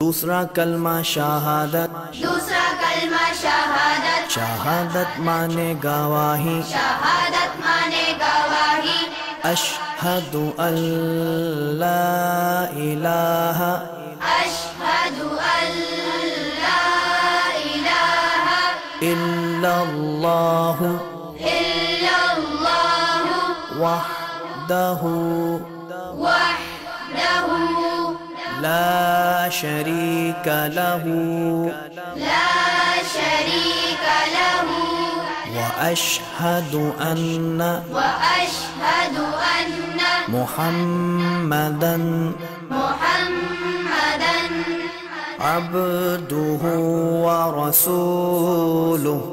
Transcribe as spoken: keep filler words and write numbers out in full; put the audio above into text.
दूसरा कलमा शहादत, दूसरा कलमा शहादत, शहादत माने गवाही, शहादत माने गवाही। अशहदु अल्ला इलाहा, अशहदु अल्ला इलाहा इल्लल्लाहु इल्लल्लाहु वहदहु वहदहु ला शरीका लहु ला शरीका लहु व अशहदु अन्ना व अशहदु अन्ना मुहम्मदन मुहम्मदन अब्दुहु व रसूलुहु